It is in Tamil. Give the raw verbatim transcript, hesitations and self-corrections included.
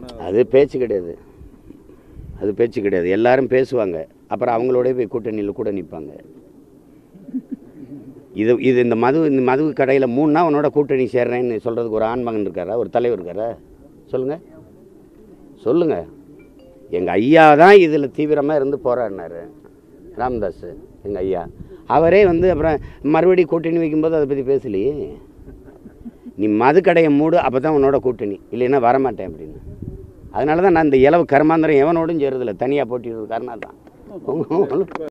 அது பேச்சு கிடையாது, அது பேச்சு கிடையாது. எல்லாரும் பேசுவாங்க, அப்புறம் அவங்களோடய போய் கூட்டணியில் கூட நிற்பாங்க. இது இது இந்த மது இந்த மது கடையில் மூணுனா உன்னோட கூட்டணி சேர்றேன்னு சொல்கிறதுக்கு ஒரு ஆண்மகன் இருக்காரா, ஒரு தலைவர் இருக்காரா? சொல்லுங்கள் சொல்லுங்கள். எங்கள் ஐயா தான் இதில் தீவிரமாக இருந்து போராடினார், ராமதாஸ் எங்கள் ஐயா. அவரே வந்து அப்புறம் மறுபடியும் கூட்டணி வைக்கும்போது அதை பற்றி பேசலையே. நீ மது கடையை மூடு, அப்போ தான் உன்னோட கூட்டணி, இல்லைன்னா வரமாட்டேன் அப்படின்னு. அதனால தான் நான் இந்த இலவு கர்மாந்திரம் எவனோடும் சேருதில்லை, தனியாக போட்டிடுறது காரணம் தான்.